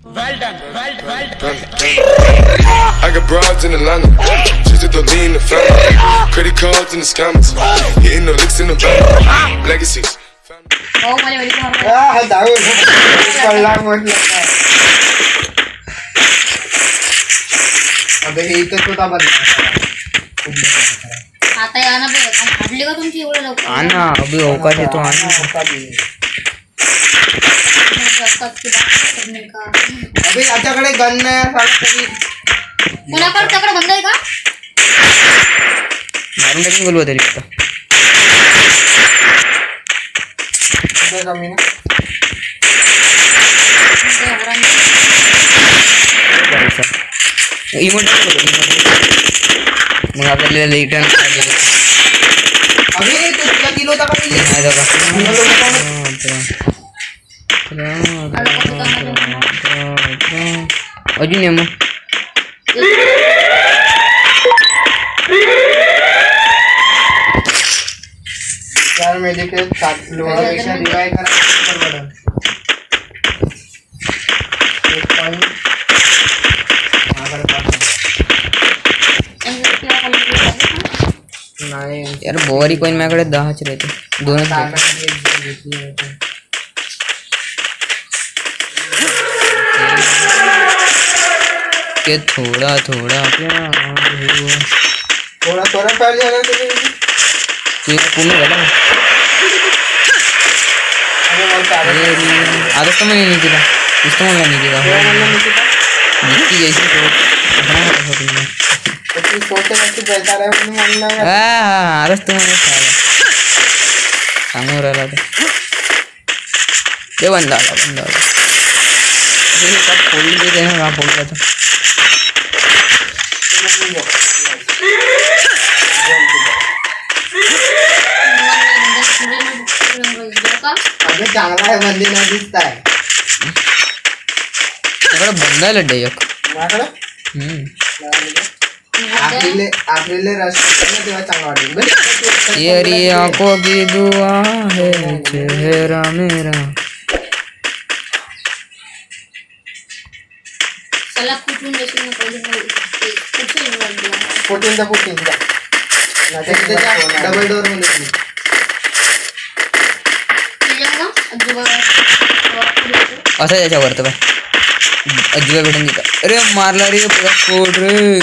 Well done. I got broads in Atlanta, just to lean in the family. Credit cards in the scammers, hitting the licks in the van. Legacies. Oh, माझ्या वेळी कोण दारू पडला म्हटलं अबे हे इथं छोटा बनला आता या ना बे हटली का तुमची एवढं लवकर आना अभी औकात येतो आना अबे याच्याकडे गन नाही तरी कोणाकडे त्याकडे बंद आहे का मारून टाकून बोलवा तरी आता कमी ना इमोट मग आपल्याला रिटर्न अबे तुला दिलो होता का मी नाही दादा अजून ये मग यार मेडिकेट चालू आहे पेशा रिवाइव करायचं पडलं एक पॉइंट नाही यार बोरी कोइन माझ्याकडे 10च राहते दोनच के थोड़ा थोड़ा पहले आना तुम्ही ते पूर्ण झालं आता तर म्हणे निकिता नुसतं म्हणला निकिता जितकी जैसी आरच तर म्हणे सांगून राहिला ते बंद आला फोडली देते ना का फोडला तर अबे चांगला आहे मंदिर नाही दिसताय त्याकडे बंद आहे लड्डे एक माझ्याकडे आपले राष्ट्र तेव्हा चांगला वाटेल तेरी आंखों की दुआ है चेहरा मेरा चला कुठून देशील ना पहिले फोर्टीन डबल डोर मध्ये असं त्याच्यावर तर बाय अजिबा भेटून देता अरे मारला रे पुरा फोड रे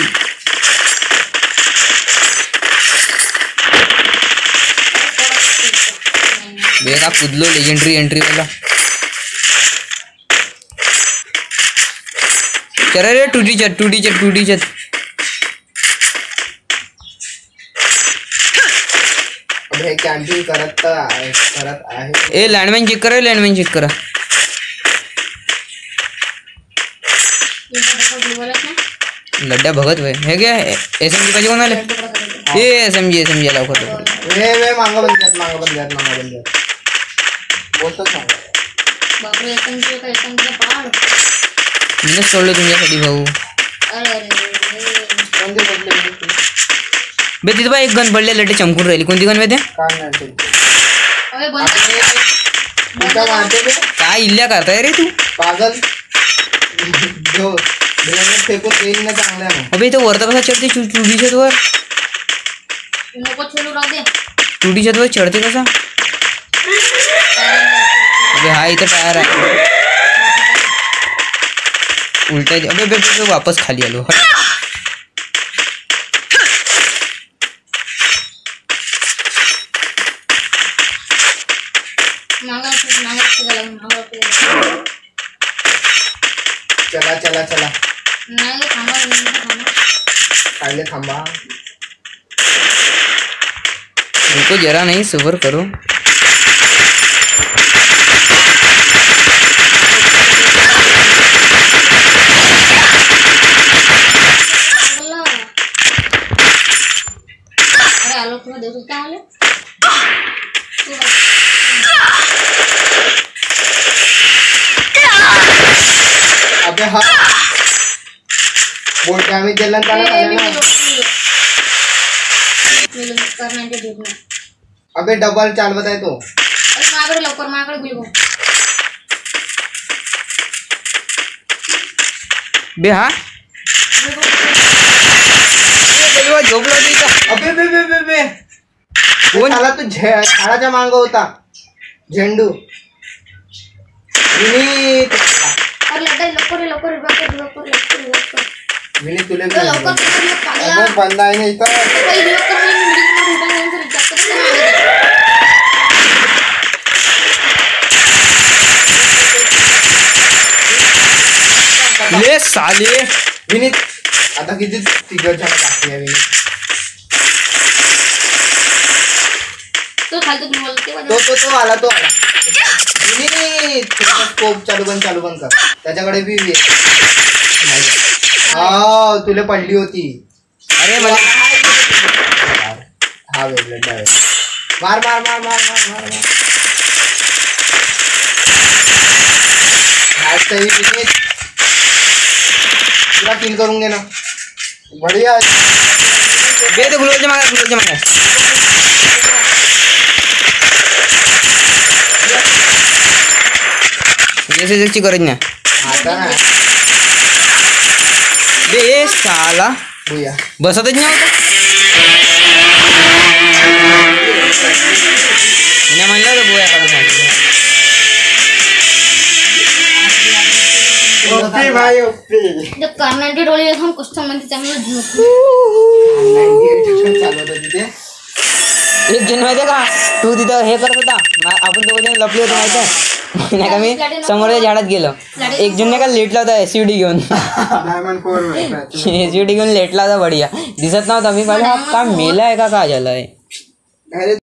बेगा कुदलो लेजेंडरी एंट्री वाला चला रे 2D चत अबे कॅम्पिंग करत आहे ए लँडमॅन चेक करा लड्डा भगत वे हे क्या एसएमजी पाहिजे कोणाला ए एसएमजी लवकर वे मांगा बंद बोलतो सांग बापरे एसएमजी का पहाड मीनच सोडलं तुमच्यासाठी भाऊ अरे कोणते बदले बे तिथं बा एक गन पडले लड्डे चमकून राहिली कोणती गन बे काय नाही अबे बंद कुठं मारते बे काय इल्ल्या करताय रे तू पागल जो ग्रेनेड फेकून देईन ना चांगला आहे अबे इथं वरता कसा चढते टूडीच्यात वर नको छोडू राहू दे टूडीच्यात वर चढते कसा अबे हा इथं टायर आहे उलटा अबे बे वापस खाली आलो चला नाही थांबा खायले थांबा रुको जरा नहीं सबर करो अरे आलो तुम्हें देख सकता है अबे हा बोल डॅमेज दिला त्याला अबे डबल चालवत आहे तो मागडे लवकर मागडे बिलगो बे हा बलवा झोपला होती का? अबे बे बे बे बे कोण? त्याला तू झाडाच्या मांग होता झेंडू विनीत अरे लवकर विनीत तुला बी लवकर आणलं. पागला अगं बंद आहे ना इथं काही लवकर ले साले विनीत आता किती तिघ जण बाकी आहे विनीत तो खालतो मी बोलते तो आला विनीत तुझा स्कोप चालू बंद कर त्याच्याकडे बी हा तुला पडली होती अरे मला हा वेगळं डावे मार आज काही विनीत तुला किल करून घे ना बढिया बे तो गुलाबच्या मागे जैसे गरज नाही आता ना बे साला भूया बसतच नाही होता मी म्हणलं होतं बोया काढून ओपी भाई ओपी जब कर्नाटक डोली हम कस्टम मध्ये चांगलं झुक चालू होतं तिथे एक जण माहितीये का तू तिथं हे करत होता आपण दोघं जण लपले होते माहिती नाही का मी समोरच्या झाडात गेलो एक जण नाही का लेटला होता एसयूडी घेऊन एसयूडी घेऊन लेटला होता बढिया दिसत नव्हता मी पाहिलं हा का मेला आहे का झालंय